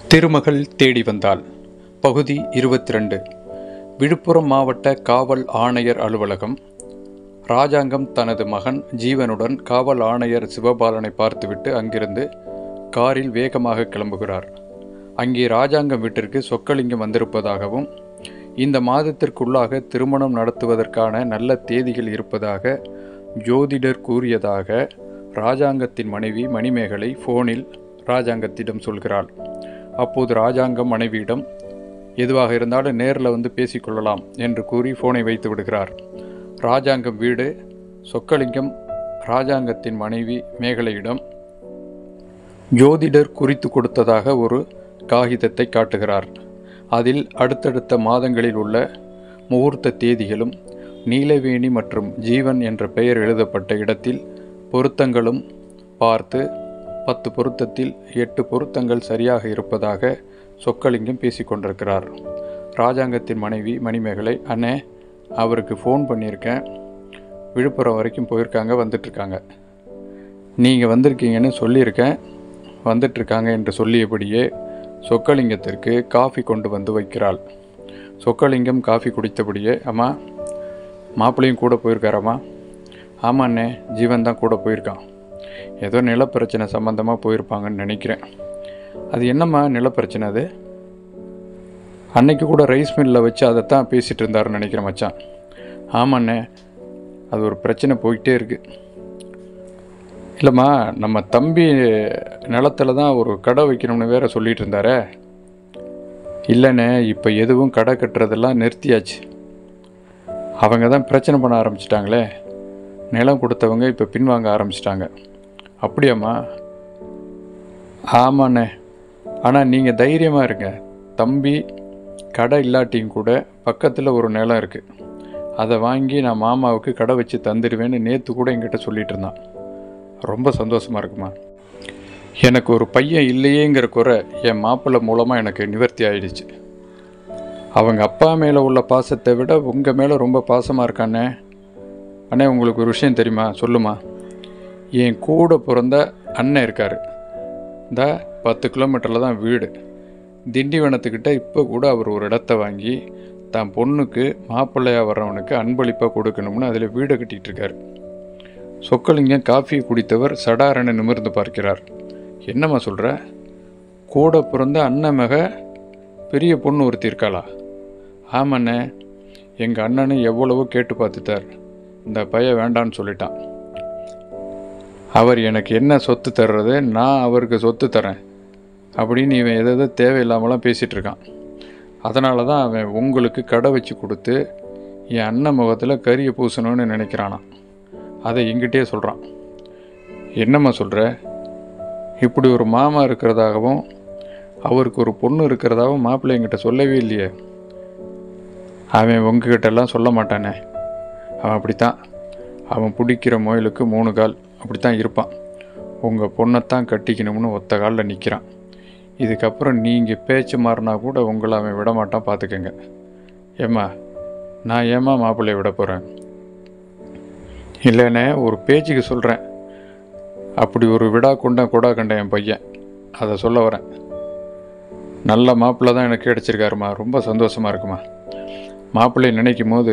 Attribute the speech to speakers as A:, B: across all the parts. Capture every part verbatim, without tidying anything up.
A: திருமகள் தேடி வந்தாள். பகுதி இருபத்தி ரெண்டு. விழுப்புரம் மாவட்ட காவல் ஆணையர் அலுவலகம். ராஜாங்கம் தனது மகன் ஜீவனுடன் காவல் ஆணையர் சிவபாலனை பார்த்துவிட்டு அங்கிருந்து காரில் வேகமாக கிளம்புகிறார். அங்கே ராஜாங்கம் வீட்டிற்கு சொக்கலிங்கம் வந்திருப்பதாகவும் இந்த மாதத்திற்குள்ளாக திருமணம் நடத்துவதற்கான நல்ல தேதிகள் இருப்பதாக ஜோதிடர் கூறியதாக ராஜாங்கத்தின் மனைவி மணிமேகலை ஃபோனில் ராஜாங்கத்திடம் சொல்கிறாள். அப்போது ராஜாங்கம் மனைவியிடம் எதுவாக இருந்தாலும் நேரில் வந்து பேசிக்கொள்ளலாம் என்று கூறி ஃபோனை வைத்து விடுகிறார். ராஜாங்கம் வீடு. சொக்கலிங்கம் ராஜாங்கத்தின் மனைவி மேகலையிடம் ஜோதிடர் குறித்து கொடுத்ததாக ஒரு காகிதத்தை காட்டுகிறார். அதில் அடுத்தடுத்த மாதங்களில் உள்ள முகூர்த்த தேதிகளும் நீலவேணி மற்றும் ஜீவன் என்ற பெயர் எழுதப்பட்ட இடத்தில் பொருத்தங்களும் பார்த்து பத்து பொருத்தத்தில் எட்டு பொருத்தங்கள் சரியாக இருப்பதாக சொக்கலிங்கம் பேசிக்கொண்டிருக்கிறார். ராஜாங்கத்தின் மனைவி மணிமேகலை, அண்ணே அவருக்கு ஃபோன் பண்ணியிருக்கேன், விழுப்புரம் வரைக்கும் போயிருக்காங்க, வந்துட்டுருக்காங்க, நீங்கள் வந்திருக்கீங்கன்னு சொல்லியிருக்கேன், வந்துட்டுருக்காங்க என்று சொல்லியபடியே சொக்கலிங்கத்திற்கு காஃபி கொண்டு வந்து வைக்கிறாள். சொக்கலிங்கம் காஃபி குடித்தபடியே, அம்மா மாப்பிள்ளையும் கூட போயிருக்காராம்மா? ஆமாண்ணே, ஜீவன் தான் கூட போயிருக்கான். ஏதோ நிலப்பிரச்சனை சம்மந்தமாக போயிருப்பாங்கன்னு நினைக்கிறேன். அது என்னம்மா நிலப்பிரச்சனை? அது அன்னைக்கு கூட ரைஸ் மில்லில் வச்சு அதைத்தான் பேசிகிட்டு இருந்தாருன்னு நினைக்கிறேன் மச்சான். ஆமாண்ணே, அது ஒரு பிரச்சனை போயிட்டே இருக்குது. இல்லைம்மா, நம்ம தம்பி நிலத்தில் தான் ஒரு கடை வைக்கணும்னு வேற சொல்லிகிட்டு இருந்தாரே. இல்லைண்ணே, இப்போ எதுவும் கடை கட்டுறதெல்லாம் நிறுத்தியாச்சு. அவங்க தான் பிரச்சனை பண்ண ஆரம்பிச்சிட்டாங்களே. நிலம் கொடுத்தவங்க இப்போ பின்வாங்க ஆரம்பிச்சிட்டாங்க. அப்படியாம்மா? ஆமாண்ணே, ஆனால் நீங்கள் தைரியமாக இருங்க. தம்பி கடை இல்லாட்டியும் கூட பக்கத்தில் ஒரு நிலம் இருக்குது, அதை வாங்கி நான் மாமாவுக்கு கடை வச்சு தந்துடுவேன்னு நேற்று கூட என்கிட்ட சொல்லிகிட்டு இருந்தான். ரொம்ப சந்தோஷமாக இருக்குமா? எனக்கு ஒரு பையன் இல்லையேங்கிற குறை என் மாப்பிள்ளை மூலமாக எனக்கு நிவர்த்தி ஆயிடுச்சு. அவங்க அப்பா மேலே உள்ள பாசத்தை விட உங்கள் மேலே ரொம்ப பாசமாக இருக்கானே. அண்ணே, உங்களுக்கு ஒரு விஷயம் தெரியுமா? சொல்லுமா. என் கூட பிறந்த அண்ணன் இருக்கார். இந்த பத்து கிலோமீட்டரில் தான் வீடு. திண்டிவனத்துக்கிட்ட இப்போ கூட அவர் ஒரு இடத்த வாங்கி தான் பொண்ணுக்கு மாப்பிள்ளையாக வர்றவனுக்கு அன்பளிப்பாக கொடுக்கணும்னு அதில் வீடை கட்டிகிட்டு இருக்கார். சொக்கலிங்கம் காஃபி குடித்தவர் சடாரென நிமிர்ந்து பார்க்கிறார். என்னம்மா சொல்கிற? கூட பிறந்த அண்ணன் மக பெரிய பொண்ணு ஒருத்தி இருக்காளா? ஆமாண்ணே, எங்கள் அண்ணனு எவ்வளவோ கேட்டு பார்த்துட்டார். இந்த பையன் வேண்டான்னு சொல்லிட்டான். அவர் எனக்கு என்ன சொத்து தர்றது, நான் அவருக்கு சொத்து தரேன் அப்படின்னு இவன் எதை எதோ தேவையில்லாமலாம் பேசிகிட்டு இருக்கான். அதனால தான் அவன் உங்களுக்கு கடை வச்சு கொடுத்து என் அண்ணன் முகத்தில் கரியை பூசணும்னு நினைக்கிறானான். அதை எங்கிட்டே சொல்கிறான். என்னம்மா சொல்கிற? இப்படி ஒரு மாமா இருக்கிறதாகவும் அவருக்கு ஒரு பொண்ணு இருக்கிறதாகவும் மாப்பிள்ளை என்கிட்ட சொல்லவே இல்லையே. அவன் உங்ககிட்டெல்லாம் சொல்ல மாட்டானே. அவன் அப்படித்தான். அவன் பிடிக்கிற முயலுக்கு மூணு கால், அப்படித்தான் இருப்பான். உங்கள் பொண்ணைத்தான் கட்டிக்கணும்னு ஒத்த காலில் நிற்கிறான். இதுக்கப்புறம் நீங்கள் பேச்சு மாறினா கூட உங்களை அவன் விட மாட்டான், பார்த்துக்கங்க. ஏம்மா, நான் ஏம்மா மாப்பிள்ளையை விட போகிறேன்? இல்லைண்ணே, ஒரு பேச்சுக்கு சொல்கிறேன். அப்படி ஒரு விடா கொண்ட கொடா கண்ட என் பையன், அதை சொல்ல வரேன். நல்ல மாப்பிள்ளை தான் எனக்கு கிடச்சிருக்காருமா, ரொம்ப சந்தோஷமாக இருக்குமா. மாப்பிள்ளையை நினைக்கும் போது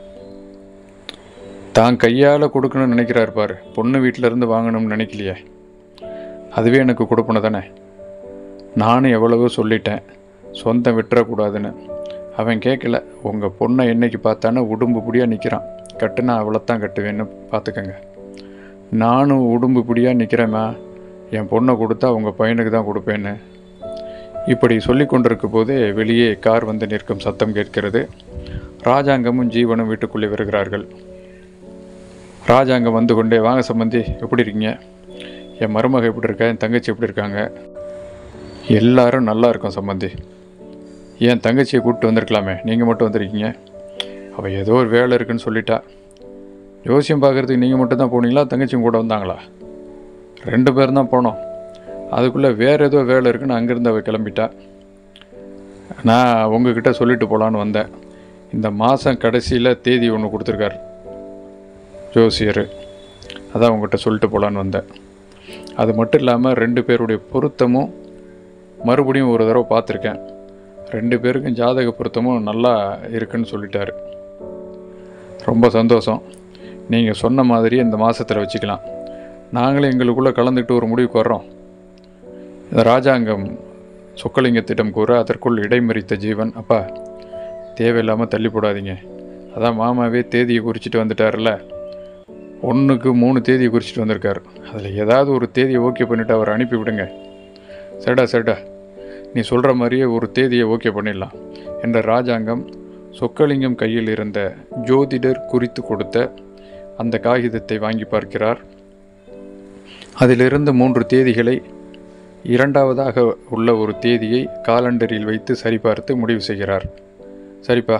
A: தான் கையால் கொடுக்கணும்னு நினைக்கிறார் பாரு. பொண்ணு வீட்டிலேருந்து வாங்கணும்னு நினைக்கலையே, அதுவே எனக்கு கொடுப்பன தானே. நானும் எவ்வளவோ சொல்லிட்டேன் சொந்தம் விட்டுறக்கூடாதுன்னு. அவன் கேட்கல. உங்கள் பொண்ணை என்னைக்கு பார்த்தானே உடும்பு பிடியாக நிற்கிறான். கட்டுனா அவ்வளோத்தான் கட்டுவேன்னு பார்த்துக்கங்க. நானும் உடும்பு பிடியாக நிற்கிறேம்மா, என் பொண்ணை கொடுத்தா உங்கள் பையனுக்கு தான் கொடுப்பேன்னு. இப்படி சொல்லி கொண்டிருக்க போதே வெளியே கார் வந்து நிற்கும் சத்தம் கேட்கிறது. ராஜாங்கமும் ஜீவனும் வீட்டுக்குள்ளே வருகிறார்கள். ராஜாங்கம் வந்து கொண்டே, வாங்க சம்பந்தி, எப்படி இருக்கீங்க? என் மருமக எப்படி இருக்கா? என் தங்கச்சி எப்படி இருக்காங்க? எல்லாரும் நல்லா இருக்கோம் சம்பந்தி. என் தங்கச்சியை கூப்பிட்டு வந்திருக்கலாமே, நீங்கள் மட்டும் வந்திருக்கீங்க. அவள் ஏதோ ஒரு வேலை இருக்குன்னு சொல்லிட்டா. ஜோசியம் பார்க்குறதுக்கு நீங்கள் மட்டும் தான் போனீங்களா? தங்கச்சியும் கூட வந்தாங்களா? ரெண்டு பேரும் தான் போனோம். அதுக்குள்ளே வேறு ஏதோ வேலை இருக்குன்னு அங்கேருந்து அவள் கிளம்பிட்டா. நான் உங்ககிட்ட சொல்லிட்டு போகலான்னு வந்தேன். இந்த மாதம் கடைசியில் தேதி ஒன்று கொடுத்துருக்காரு ஜோசியர், அதான் உங்கள்கிட்ட சொல்லிட்டு போகலான்னு வந்தேன். அது மட்டும் இல்லாமல் ரெண்டு பேருடைய பொருத்தமும் மறுபடியும் ஒரு தடவை பார்த்துருக்கேன். ரெண்டு பேருக்கும் ஜாதக பொருத்தமும் நல்லா இருக்குன்னு சொல்லிட்டாரு. ரொம்ப சந்தோஷம். நீங்கள் சொன்ன மாதிரி இந்த மாதத்தில் வச்சுக்கலாம். நாங்களே எங்களுக்குள்ளே கலந்துக்கிட்டு ஒரு முடிவுக்கு வர்றோம். இந்த ராஜாங்கம் சொக்கலிங்கத்திடம் கூற அதற்குள் இடைமறித்த ஜீவன், அப்பா தேவையில்லாமல் தள்ளி போடாதீங்க. அதான் மாமாவே தேதியை குறிச்சிட்டு வந்துட்டார்ல, ஒன்றுக்கு மூணு தேதியை குறிச்சிட்டு வந்திருக்கார். அதில் ஏதாவது ஒரு தேதியை ஓகே பண்ணிவிட்டு அவரை அனுப்பி விடுங்க. சரிடா சரிடா, நீ சொல்கிற மாதிரியே ஒரு தேதியை ஓகே பண்ணிடலாம் என்ற ராஜாங்கம் சொக்கலிங்கம் கையில் இருந்த ஜோதிடர் குறித்து கொடுத்த அந்த காகிதத்தை வாங்கி பார்க்கிறார். அதிலிருந்து மூன்று தேதிகளை இரண்டாவதாக உள்ள ஒரு தேதியை காலண்டரில் வைத்து சரிபார்த்து முடிவு செய்கிறார். சரிப்பா,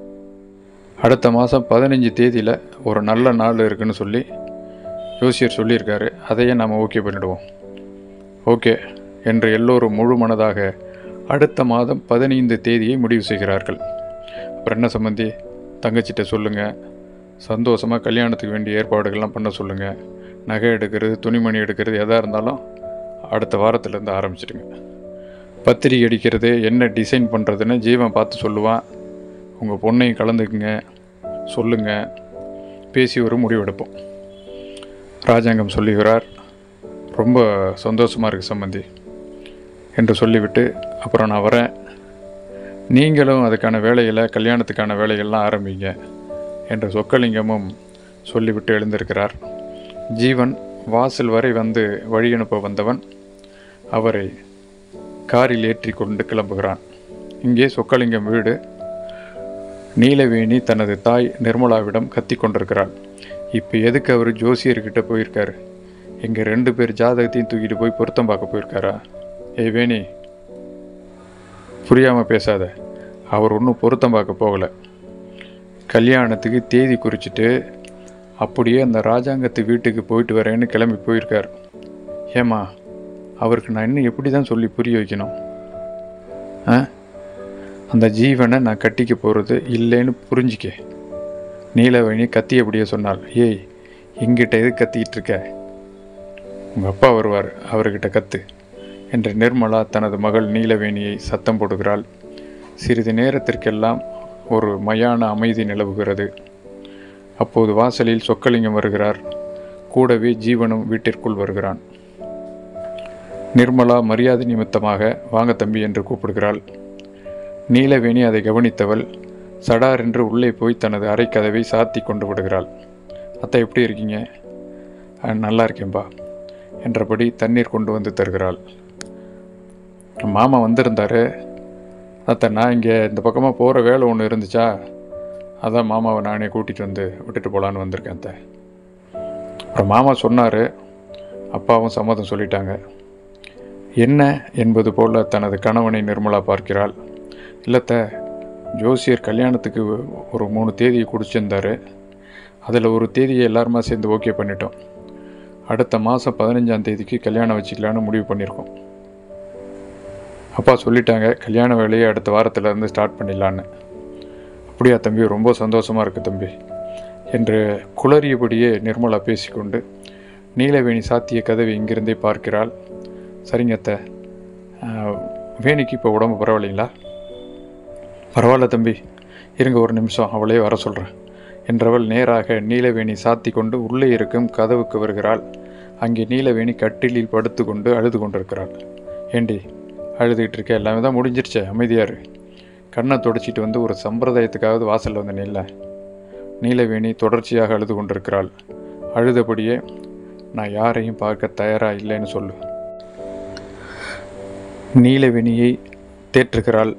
A: அடுத்த மாதம் பதினஞ்சு தேதியில் ஒரு நல்ல நாள் இருக்குன்னு சொல்லி ஜோசியர் சொல்லியிருக்காரு. அதையே நாம் ஓகே பண்ணிவிடுவோம். ஓகே என்று எல்லோரும் முழு மனதாக அடுத்த மாதம் பதினைந்து தேதியை முடிவு செய்கிறார்கள். அப்புறம் என்ன சம்பந்தி, தங்கச்சிட்ட சொல்லுங்கள், சந்தோஷமாக கல்யாணத்துக்கு வேண்டிய ஏற்பாடுகள்லாம் பண்ண சொல்லுங்கள். நகை எடுக்கிறது, துணிமணி எடுக்கிறது எதாக இருந்தாலும் அடுத்த வாரத்துலேருந்து ஆரம்பிச்சிடுங்க. பத்திரிகை அடிக்கிறது, என்ன டிசைன் பண்ணுறதுன்னு ஜீவன் பார்த்து சொல்லுவான். உங்கள் பொண்ணையும் கலந்துக்குங்க, சொல்லுங்கள், பேசி ஒரு முடிவெடுப்போம். ராஜாங்கம் சொல்லுகிறார். ரொம்ப சந்தோஷமாக இருக்குது சம்பந்தி என்று சொல்லிவிட்டு, அப்புறம் நான் வரேன், நீங்களும் அதுக்கான வேலைகளை, கல்யாணத்துக்கான வேலைகள்லாம் ஆரம்பிங்க என்று சொக்கலிங்கமும் சொல்லிவிட்டு எழுந்திருக்கிறார். ஜீவன் வாசல் வரை வந்து வழி அனுப்ப வந்தவன் அவரை காரில் ஏற்றி கொண்டு கிளம்புகிறான். இங்கே சொக்கலிங்கம் வீடு. நீலவேணி தனது தாய் நிர்மலாவிடம் கத்தி கொண்டிருக்கிறாள். இப்போ எதுக்கு அவர் ஜோசியர்கிட்ட போயிருக்காரு? எங்கள் ரெண்டு பேர் ஜாதகத்தையும் தூக்கிட்டு போய் பொருத்தம் பார்க்க போயிருக்காரா? ஏய் வேணி, புரியாமல் பேசாத. அவர் ஒன்றும் பொருத்தம் பார்க்க போகலை. கல்யாணத்துக்கு தேதி குறிச்சிட்டு அப்படியே அந்த ராஜாங்கத்து வீட்டுக்கு போயிட்டு வரேன்னு கிளம்பி போயிருக்கார். ஏம்மா, அவருக்கு நான் இன்னும் எப்படி தான் சொல்லி புரிய வைக்கணும்? ஆ, அந்த ஜீவனை நான் கட்டிக்க போகிறது இல்லைன்னு புரிஞ்சிக்க. நீலவேணி கத்தி அப்படியே சொன்னாள். ஏய், எங்கிட்ட எது கத்திக்கிட்டு இருக்க? உங்கள் அப்பா வருவார், அவர்கிட்ட கத்து என்று நிர்மலா தனது மகள் நீலவேணியை சத்தம் போடுகிறாள். சிறிது நேரத்திற்கெல்லாம் ஒரு மயான அமைதி நிலவுகிறது. அப்போது வாசலில் சொக்கலிங்கம் வருகிறார். கூடவே ஜீவனும் வீட்டிற்குள் வருகிறான். நிர்மலா மரியாதை நிமித்தமாக வாங்க தம்பி என்று கூப்பிடுகிறாள். நீலவேணி அதை கவனித்தவள் சடார் என்று உள்ளே போய் தனது அறை கதவை சாத்தி கொண்டு விடுகிறாள். அத்தை எப்படி இருக்கீங்க? நல்லா இருக்கேன்பா என்றபடி தண்ணீர் கொண்டு வந்து தருகிறாள். மாமா வந்திருந்தார் அத்தை, நான் இங்கே இந்த பக்கமாக போகிற வேலை ஒன்று இருந்துச்சா, அதான் மாமாவை நானே கூட்டிகிட்டு வந்து விட்டுட்டு போகலான்னு வந்திருக்கேன் அத்தை. அப்புறம் மாமா சொன்னார், அப்பாவும் சம்மதம் சொல்லிட்டாங்க. என்ன என்பது போல் தனது கணவனை நிர்மலா பார்க்கிறாள். இல்லத்த, ஜோசியர் கல்யாணத்துக்கு ஒரு மூணு தேதியை குடிச்சிருந்தார். அதில் ஒரு தேதியை எல்லாருமா சேர்ந்து ஓகே பண்ணிட்டோம். அடுத்த மாதம் பதினஞ்சாம் தேதிக்கு கல்யாணம் வச்சுக்கலான்னு முடிவு பண்ணியிருக்கோம். அப்பா சொல்லிட்டாங்க, கல்யாண வேலையை அடுத்த வாரத்திலேருந்து ஸ்டார்ட் பண்ணிடலான்னு. அப்படியா தம்பி, ரொம்ப சந்தோஷமாக இருக்குது தம்பி என்று குளறியபடியே நிர்மலா பேசிக்கொண்டு நீலவேணி சாத்திய கதவை இங்கிருந்தே பார்க்கிறாள். சரிங்க அத்தை, வேணிக்கு இப்போ உடம்பு பரவாயில்லைங்களா? பரவாயில்ல தம்பி, இருங்க ஒரு நிமிஷம், அவளே வர சொல்கிறேன் என்றவள் நேராக நீலவேணி சாத்தி கொண்டு உள்ளே இருக்கும் கதவுக்கு வருகிறாள். அங்கே நீலவேணி கட்டிலில் படுத்து கொண்டு அழுது கொண்டிருக்கிறாள். ஏண்டி அழுதுகிட்டு இருக்க? எல்லாமே தான் முடிஞ்சிருச்சே, அமைதியார். கண்ணை தொடச்சிட்டு வந்து ஒரு சம்பிரதாயத்துக்காவது வாசலில் வந்து நில்ல. நீலவேணி தொடர்ச்சியாக அழுது கொண்டிருக்கிறாள். அழுதபடியே, நான் யாரையும் பார்க்க தயாராக இல்லைன்னு சொல்லு. நீலவேணியை தேற்றுகிறாள்.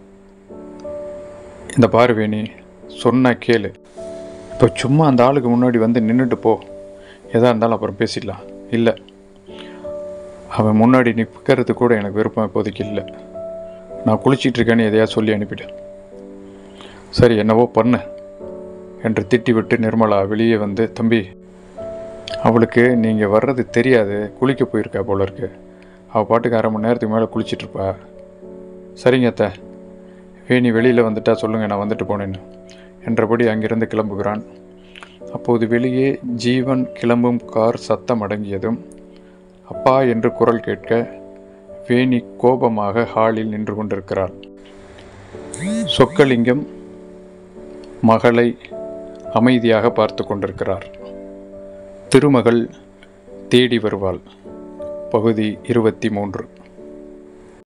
A: இந்த பார்வேணி, சொன்ன கேளு. இப்போ சும்மா அந்த ஆளுக்கு முன்னாடி வந்து நின்றுட்டு போ, எதாக இருந்தாலும் அப்புறம் பேசிடலாம். இல்லை, அவன் முன்னாடி நிற்கிறது கூட எனக்கு விருப்பம் இப்போதைக்கு இல்லை. நான் குளிச்சிட்டு இருக்கேன்னு எதையா சொல்லி அனுப்பிடு. சரி, என்னவோ பண்ணு என்று திட்டிவிட்டு நிர்மலா வெளியே வந்து, தம்பி, அவளுக்கு நீங்கள் வர்றது தெரியாது, குளிக்க போயிருக்கா போல இருக்கு. அவள் பாட்டுக்கு அரை மணி நேரத்துக்கு மேலே குளிச்சிட்ருப்பா. சரிங்க அத்தை, வேணி வெளியில் வந்துட்டா சொல்லுங்கள், நான் வந்துட்டு போனேன்னு என்றபடி அங்கிருந்து கிளம்புகிறான். அப்போது வெளியே ஜீவன் கிளம்பும் கார் சத்தம் அடங்கியதும் அப்பா என்று குரல் கேட்க வேணி கோபமாக ஹாலில் நின்று கொண்டிருக்கிறார். சொக்கலிங்கம் மகளை அமைதியாக பார்த்து கொண்டிருக்கிறார். திருமகள் தேடி வருவாள். பகுதி இருபத்தி மூன்று.